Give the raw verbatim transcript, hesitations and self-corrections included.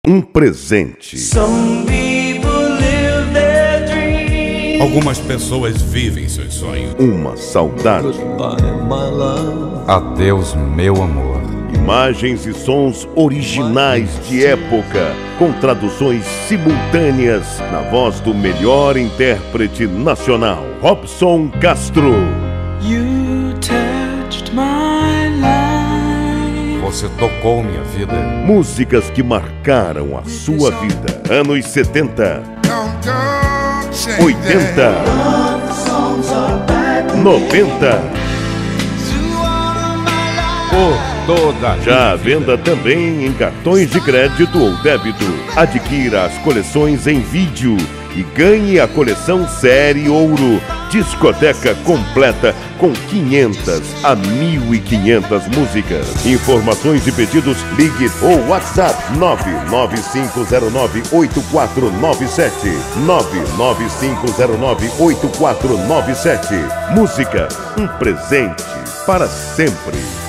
Um presente. Algumas pessoas vivem seus sonhos. Uma saudade. Adeus, meu amor. Imagens e sons originais de época, com traduções simultâneas na voz do melhor intérprete nacional, Robson Castro. You touched my life. Você tocou minha vida. Músicas que marcaram a sua vida. Anos setenta, oitenta, noventa. Por toda Já à venda também em cartões de crédito ou débito. Adquira as coleções em vídeo e ganhe a coleção Série Ouro. Discoteca completa com quinhentas a mil e quinhentas músicas. Informações e pedidos, ligue ou WhatsApp nove nove cinco zero nove oito quatro nove sete. nove nove cinco zero nove oito quatro nove sete. Música, um presente para sempre.